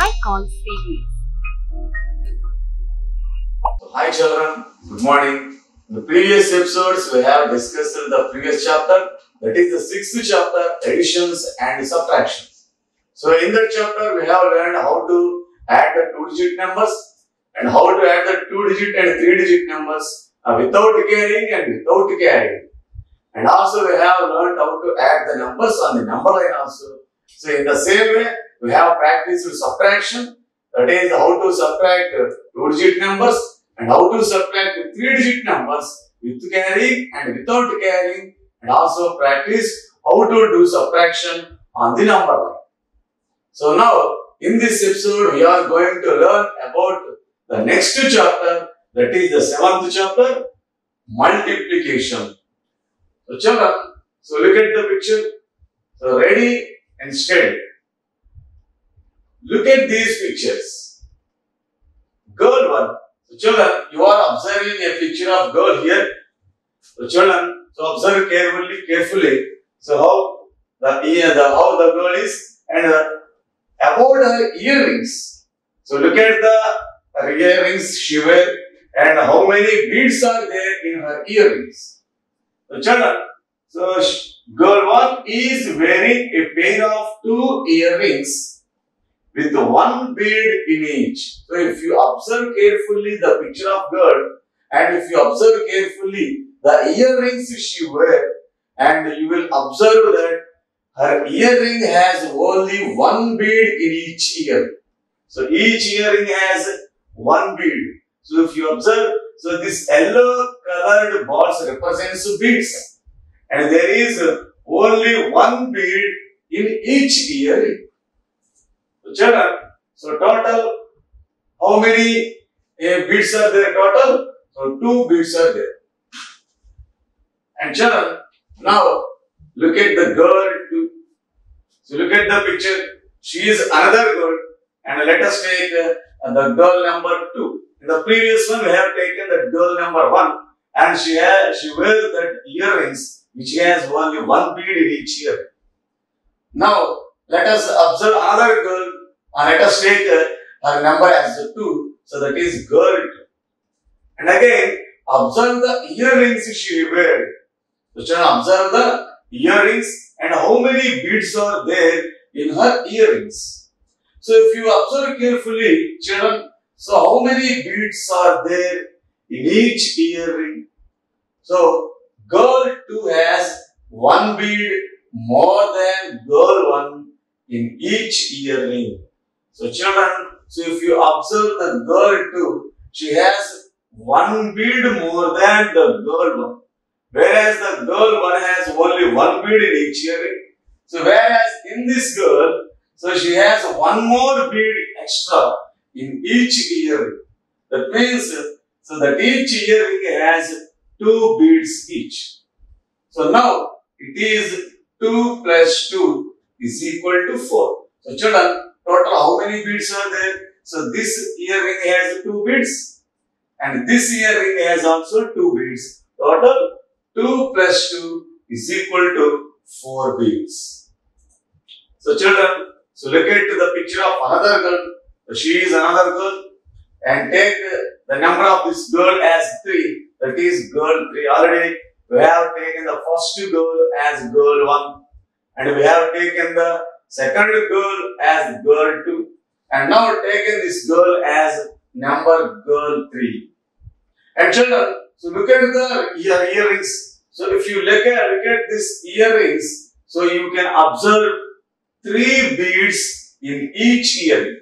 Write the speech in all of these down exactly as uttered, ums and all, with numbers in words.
Icon series. Hi children, good morning. In the previous episodes we have discussed the previous chapter, that is the sixth chapter, additions and subtractions. So in that chapter we have learned how to add the two digit numbers and how to add the two digit and three digit numbers uh, without carrying and without carrying. And also we have learned how to add the numbers on the number line also. So in the same way we have practiced subtraction, that is how to subtract two digit numbers and how to subtract three digit numbers with carrying and without carrying, and also practice how to do subtraction on the number line. So now in this episode we are going to learn about the next chapter, that is the seventh chapter, multiplication. So children, so look at the picture. So ready and steady. Look at these pictures. Girl one. So children, you are observing a picture of girl here. So children, so observe carefully, carefully. So how the ear, the how the girl is, and uh, about her earrings. So look at the earrings she wears and how many beads are there in her earrings. So children, so girl one is wearing a pair of two earrings with one bead in each. So if you observe carefully the picture of girl and if you observe carefully the earrings she wears, and you will observe that her earring has only one bead in each ear. So each earring has one bead. So if you observe, so this yellow colored balls represents beads, and there is only one bead in each earring. So children, so total, how many uh, beads are there total? So two beads are there. And children, now look at the girl too. So look at the picture. She is another girl, and let us take uh, the girl number two. In the previous one, we have taken the girl number one, and she has she wears that earrings which has only one bead in each ear. Now let us observe another girl, and let us take uh, her number as two. So that is girl two. And again, observe the earrings she wears. So children, observe the earrings and how many beads are there in her earrings. So if you observe carefully, children, so how many beads are there in each earring? So girl two has one bead more than girl one in each earring. So children, so if you observe the girl two, she has one bead more than the girl one. Whereas the girl one has only one bead in each earring. So whereas in this girl, so she has one more bead extra in each earring. That means, so that each earring has two beads each. So now it is two plus two is equal to four. So children, total how many beads are there? So this earring has two beads and this earring has also two beads. Total two plus two is equal to four beads. So children, so look at the picture of another girl. So she is another girl, and take the number of this girl as three. That is girl three. Already we have taken the first girl as girl one, and we have taken the second girl as girl two, and now taken this girl as number girl three. And children, so look at the ear earrings. So if you look at look at this earrings, so you can observe three beads in each earring.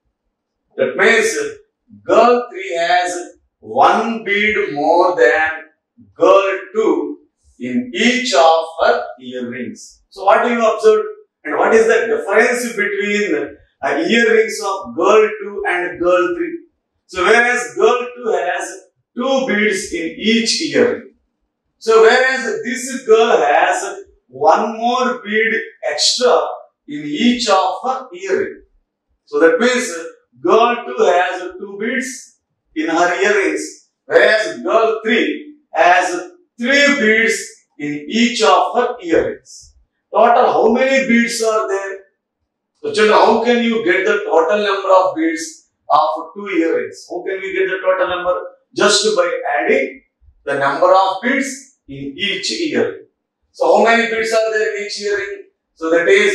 That means girl three has one bead more than girl two in each of her earrings. So what do you observe? And what is the difference between uh, earrings of girl two and girl three? So whereas girl two has two beads in each earring. So whereas this girl has one more bead extra in each of her earring. So that means girl two has two beads in her earrings, whereas girl three has three beads in each of her earrings. Total how many beads are there? So children, how can you get the total number of beads of two earrings? How can we get the total number? Just by adding the number of beads in each earring. So how many beads are there in each earring? So that is,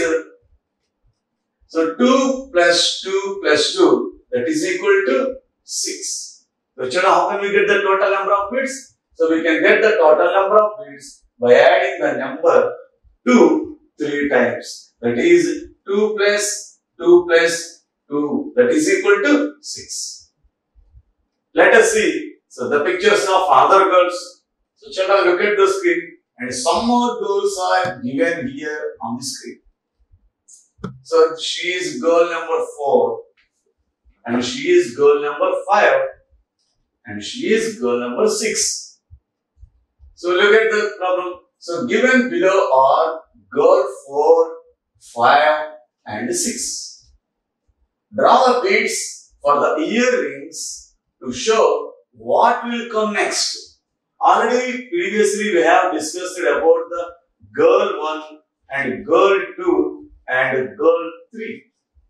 so two plus two plus two, that is equal to six. So children, how can we get the total number of beads? So we can get the total number of beads by adding the number two three times. That is two plus two plus two, that is equal to six. Let us see. So the pictures of other girls. So children, look at the screen, and some more girls are given here on the screen. So she is girl number four, and she is girl number five, and she is girl number six. So look at the problem. So given below are girl four, five and six. Draw the beads for the earrings to show what will come next. Already previously we have discussed about the girl one and girl two and girl three.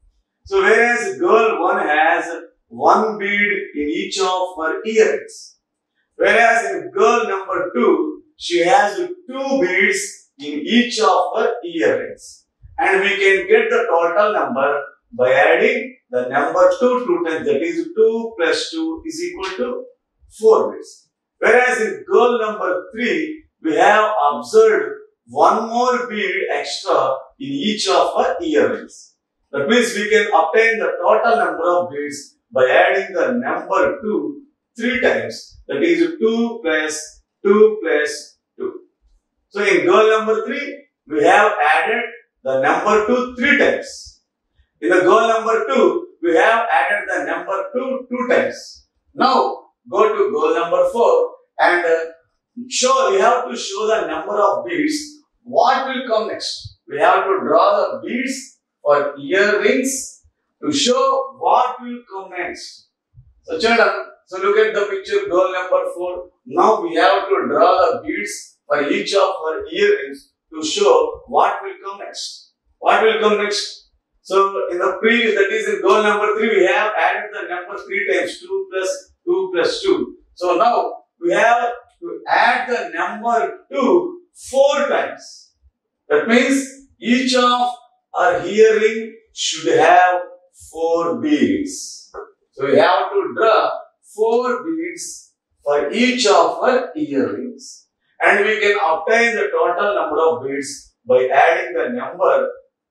So whereas girl one has one bead in each of her earrings, whereas in girl number two she has two beads in each of her earrings, and we can get the total number by adding the number two two times, that is two plus two is equal to four beads. Whereas in girl number three we have observed one more bead extra in each of her earrings. That means we can obtain the total number of beads by adding the number two three times, that is two plus two plus two. So in girl number three we have added the number two three times. In the girl number two we have added the number two two times. Now go to girl number four and uh, show, we have to show the number of beads. What will come next? We have to draw the beads for earrings to show what will come next. So children, so look at the picture, girl number four. Now we have to draw the beads for each of her earrings to show what will come next. What will come next? So in the previous, that is in girl number three, we have added the number three times, two plus two plus two. So now we have to add the number two four times. That means each of our earring should have four beads. So we have to draw four beads for each of our earrings. And we can obtain the total number of beads by adding the number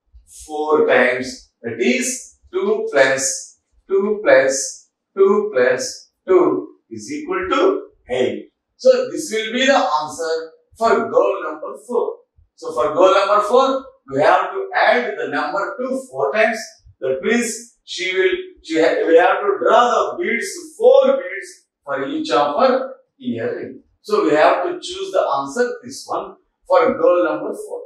four times. That is two plus two plus two plus two is equal to eight. So this will be the answer for goal number four. So for goal number four, we have to add the number two four times. That means she will, she ha we have to draw the beads, four beads for each of her earring. So we have to choose the answer, this one, for goal number four.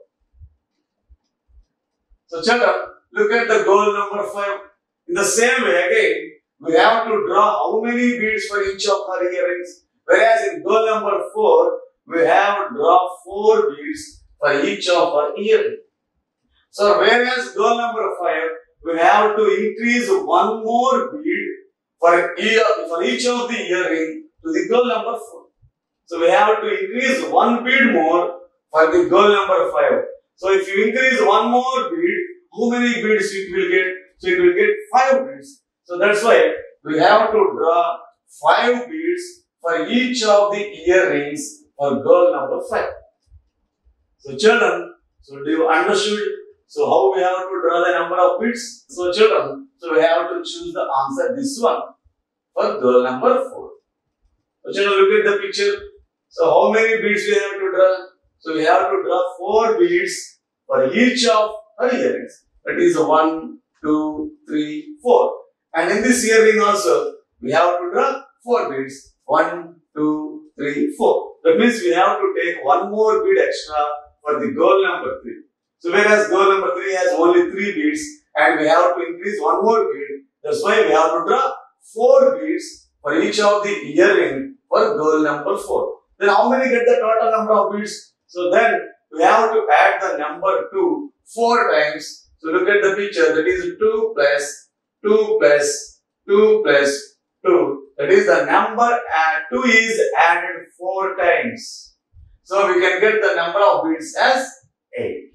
So children, look at the goal number five. In the same way again, we have to draw how many beads for each of her earrings. Whereas in goal number four, we have to draw four beads for each of her earrings. So whereas goal number five, we have to increase one more bead for, ear, for each of the earring to the goal number four. So we have to increase one bead more for the goal number five. So if you increase one more bead, how many beads it will get? So it will get five beads. So that's why we have to draw five beads for each of the earrings for goal number five. So children, so do you understood? So how we have to draw the number of beads? So children, so we have to choose the answer, this one, for goal number four. So children, look at the picture. So how many beads we have to draw? So we have to draw four beads for each of her earrings. That is one, two, three, four. And in this earring also, we have to draw four beads. one, two, three, four. That means we have to take one more bead extra for the goal number three. So whereas goal number three has only three beads and we have to increase one more bead. That's why we have to draw four beads for each of the earring for goal number four. Then how many get the total number of beads? So then we have to add the number two four times. So So look at the picture. That is two plus two plus two plus two. That is the number. And two is added four times. So we can get the number of bits as eight.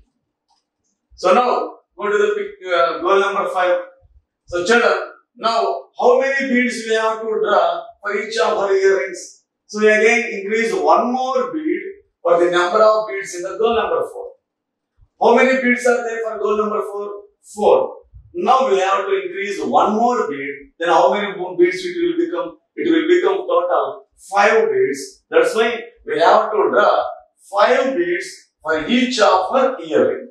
So now go to the uh, goal number five. So children, now how many beads we have to draw for each of our earrings? So we again increase one more bead for the number of beads in the goal number four. How many beads are there for goal number four? four. Now we have to increase one more bead. Then how many beads it will become? It will become total five beads. That's why we have to draw five beads for each of our earring.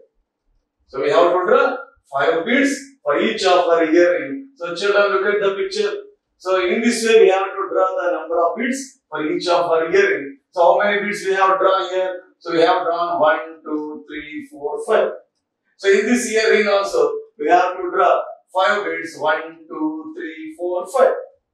So we have to draw five beads for each of our earring. So children, look at the picture. So in this way we have to draw the number of beads for each of our earring. So how many beads we have drawn here? So we have drawn one, two, three, four, five. So in this earring also we have to draw five beads. one, two, three, four, five.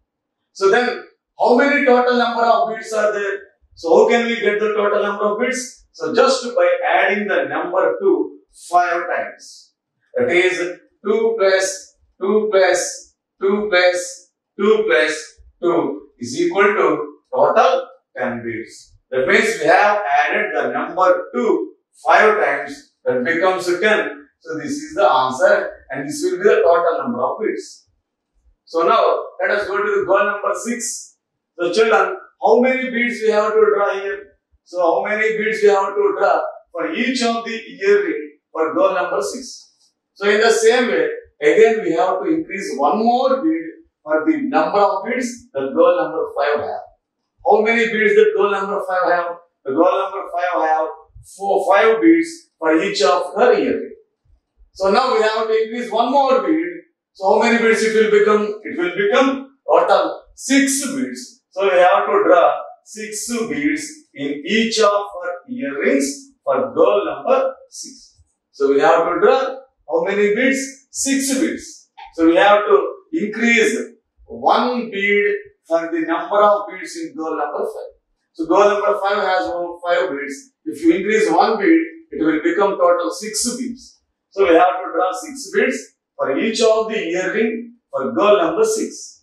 So then how many total number of beads are there? So how can we get the total number of beads? So just by adding the number two five times. That is two plus two plus two plus two plus two is equal to total ten beads. That means we have added the number two five times. That becomes ten. So this is the answer and this will be the total number of beads. So now let us go to the goal number six. So children, how many beads we have to draw here? So how many beads we have to draw for each of the earring for goal number six? So in the same way, again we have to increase one more bead for the number of beads that goal number five have. How many beads that goal number five have? The goal number five have four, five beads for each of her earring. So now we have to increase one more bead. So how many beads it will become? It will become total six beads. So we have to draw six beads in each of our earrings for goal number six. So we have to draw how many beads? Six beads. So we have to increase one bead for the number of beads in goal number five. So goal number five has five beads. If you increase one bead, it will become total six beads. So we have to draw six beads for each of the earring for goal number six.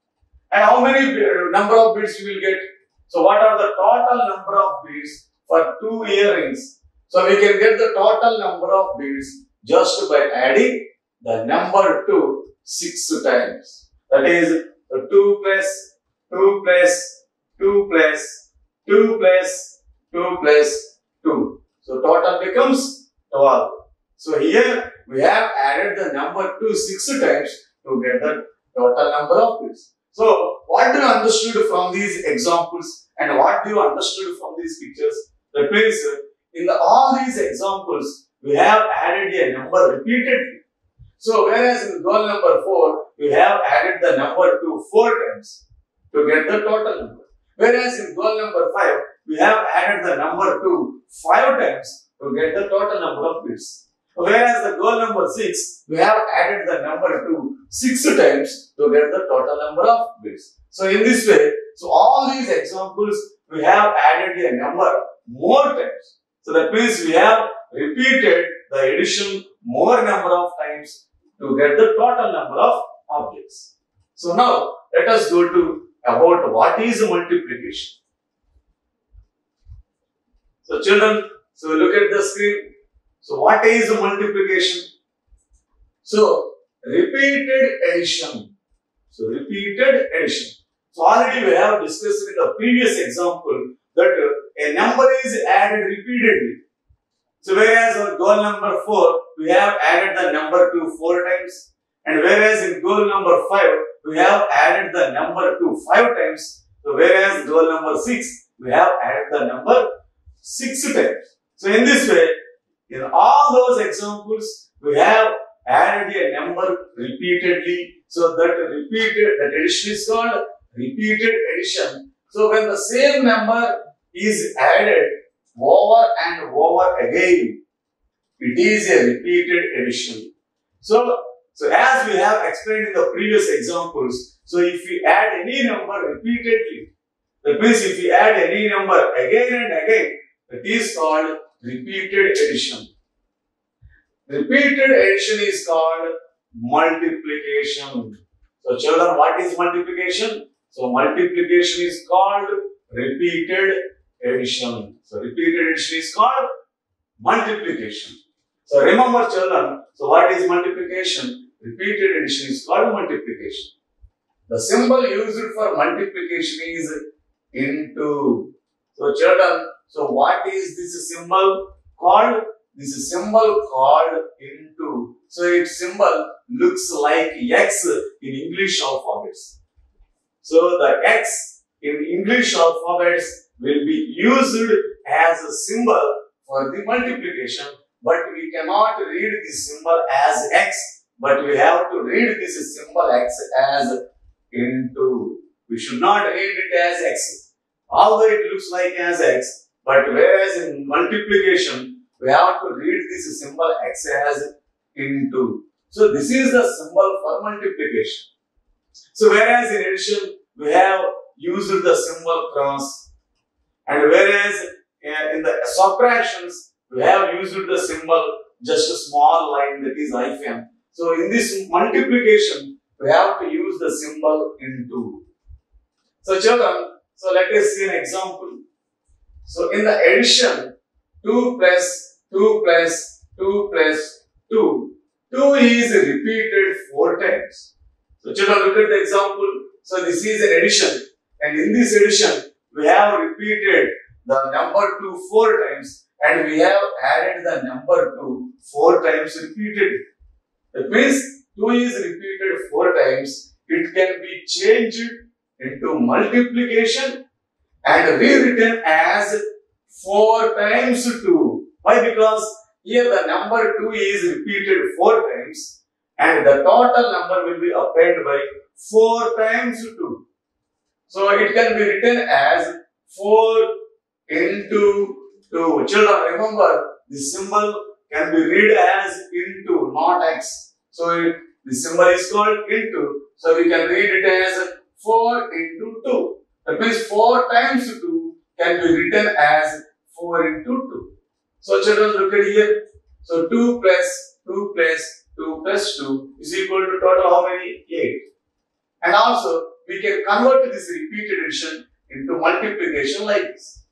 And how many number of beads you will get? So what are the total number of beads for two earrings? So we can get the total number of beads just by adding the number two six times. That is the two plus two plus two plus two plus two plus two. So total becomes twelve. So here we have added the number two six times to get the total number of beads. So what do you understood from these examples and what do you understood from these pictures? That means in the, all these examples we have added a number repeatedly. So whereas in goal number four we have added the number two four times to get the total number. Whereas in goal number five we have added the number two five times to get the total number of beads. Whereas the goal number six, we have added the number two six times to get the total number of beads. So in this way, so all these examples, we have added a number more times. So that means we have repeated the addition more number of times to get the total number of objects. So now, let us go to about what is multiplication. So children, so look at the screen. So what is multiplication? So repeated addition. So repeated addition. So already we have discussed in the previous example that a number is added repeatedly. So whereas on goal number four, we have added the number two four times. And whereas in goal number five, we have added the number two five times. So whereas goal number six, we have added the number six times. So in this way, in all those examples, we have added a number repeatedly. So that repeated, that addition is called repeated addition. So when the same number is added over and over again, it is a repeated addition. So, so as we have explained in the previous examples, so if we add any number repeatedly, that means if we add any number again and again, it is called repeated addition. Repeated addition is called multiplication. So children, what is multiplication? So multiplication is called repeated addition. So repeated addition is called multiplication. So remember children, so what is multiplication? Repeated addition is called multiplication. The symbol used for multiplication is into. So children, so what is this symbol called? This is symbol called into. So its symbol looks like X in English alphabets. So the X in English alphabets will be used as a symbol for the multiplication, but we cannot read this symbol as X, but we have to read this symbol X as into. We should not read it as X. Although it looks like as X, but whereas in multiplication, we have to read this symbol X as into. So this is the symbol for multiplication. So whereas in addition, we have used the symbol cross, and whereas in the subtractions, we have used the symbol just a small line, that is hyphen. So in this multiplication, we have to use the symbol into. So children, so let us see an example. So in the addition, two plus two plus two plus two, two is repeated four times. So children, look at the example. So this is an addition, and in this addition, we have repeated the number two four times, and we have added the number two four times repeated. That means two is repeated four times. It can be changed into multiplication and rewritten as four times two. Why? Because here the number two is repeated four times, and the total number will be obtained by four times two. So it can be written as four into two. Children, remember this symbol can be read as into, not X. So it, the symbol is called into. So we can read it as four into two. That means four times two can be written as four into two. So children, look at here. So two plus two plus two plus two is equal to total how many? eight. And also we can convert this repeated addition into multiplication like this.